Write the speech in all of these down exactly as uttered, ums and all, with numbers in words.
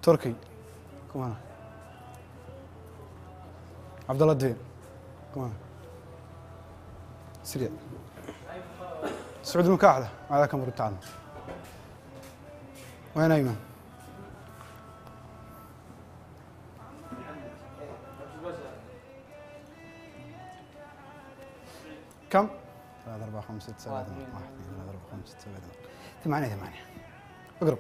تركي كمان. عبد الله الدين كمان. سريع. سعود المكاحله على كم رد تعال. وين ايمن؟ كم؟ ثلاثة أربعة خمسة ستة سبعة ثمانية واحد اثنين ثلاثة أربعة خمسة ستة سبعة ثمانية ثمانية. اقرب.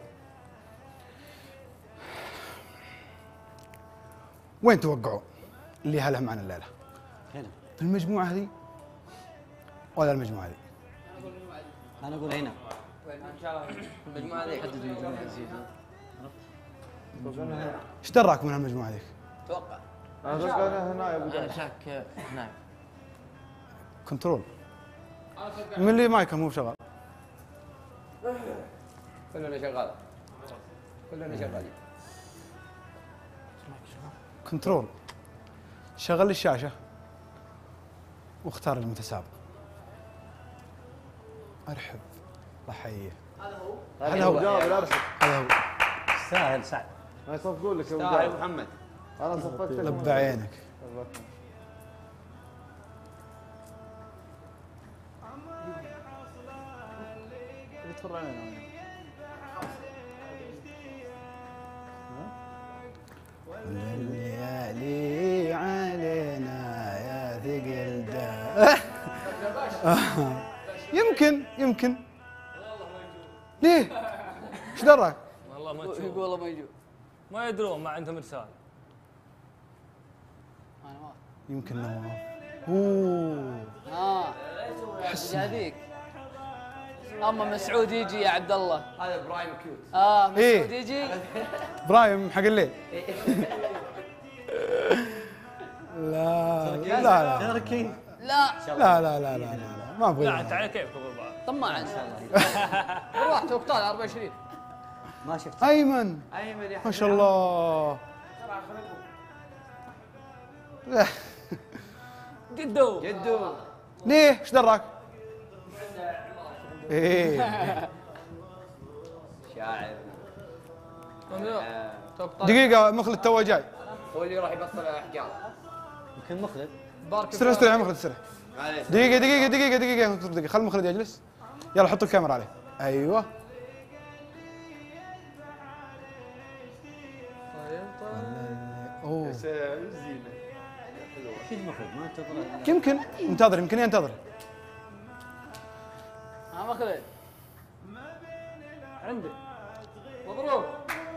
وين توقعوا اللي هله معنا الليلة؟ هنا. في المجموعة هذه ولا المجموعة هذه؟ أنا أقول هنا. ان شاء الله المجموعه هذه حدد المجموعه هذه. ايش دراك من هالمجموعة هذيك؟ اتوقع انا اتوقع انه هنا يا ابو انا شاك هناك. كنترول. من اللي مايكه مو شغال؟ كلنا شغال كلنا شغالين. كنترول. شغل الشاشة واختار المتسابق. ارحب. الله يحييه. هذا هو جاوب الارشد. هذا هو. سهل سعد. ما يصفقون لك يا ابو تعال جابر. محمد. انا صفقت لك. لب عينك. الليالي علينا يا ثقل دا. يمكن يمكن. ليه؟ ايش دراك؟ والله ما تشوف. يقول والله ما يجوا. ما يدرون ما عندهم رسالة. انا ما يمكن نواف. اوه اه حس هذيك. اما مسعود يجي يا عبد الله. هذا ابراهيم كيوت. اه مسعود إيه. يجي. ابراهيم حق الليل. لا لا لا تركي. لا لا لا لا لا لا ما ابغى. لا انت على كيفك ابو بعض. طماع ان شاء الله. روح توقتال أربعة وعشرين. ما شفت. ايمن ايمن يا ما شاء الله. لا. جدو جدو. ليه ايش دراك؟ ايه شاعر. توقتال. دقيقة مخلد تو جاي. هو اللي راح يبطل احجار. يمكن مخلد. بارك استرح استرح يا مخلد استرح. معليش. دقيقة دقيقة دقيقة دقيقة دقيقة خل مخلد يجلس. يلا حط الكاميرا عليه. ايوه. اوه زينه. اكيد مخلد ما انتظر. يمكن انتظر يمكن ينتظر. ها مخلد. عندك. مبروك.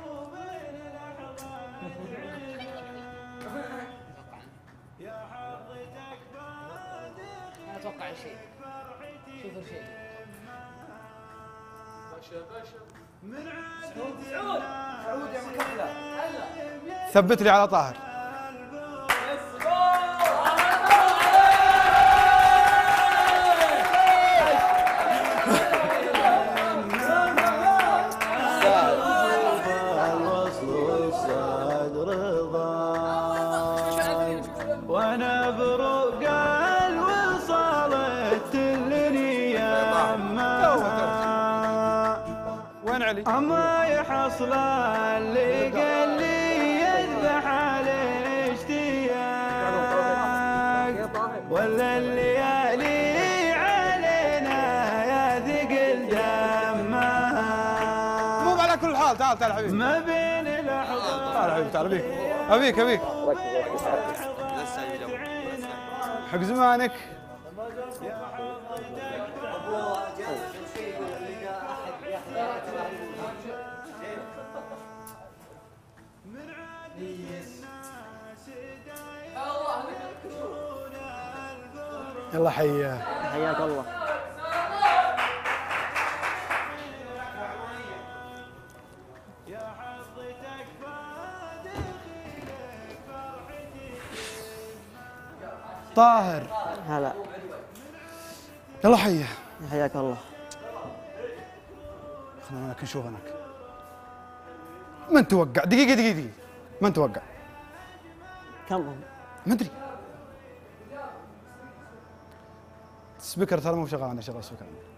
ما اتوقع شيء. شوفوا شيء. باشا باشا. سعود سعود سعود يا مكفله. ثبت لي على طاهر. وانا بروق الوصال تلني يا اما. وين علي؟ اما يحصل اللي قال لي يذبح عليه اشتياق ولا الليالي علينا يا ثقل دمها. مو على كل حال تعال تعال حبيبي. ما بين الاحضان. تعال حبيبي تعال ابيك ابيك ابيك. حق زمانك. يلا حياه. حياك الله. طاهر هلا. يلا حيه. حياك الله. خلنا هناك نشوف هناك. من توقع؟ دقيقة دقيقة دقيقة. من توقع؟ كم هم؟ ما ادري. السبيكر ترى مو شغال عندي، شغال السبيكر عندي.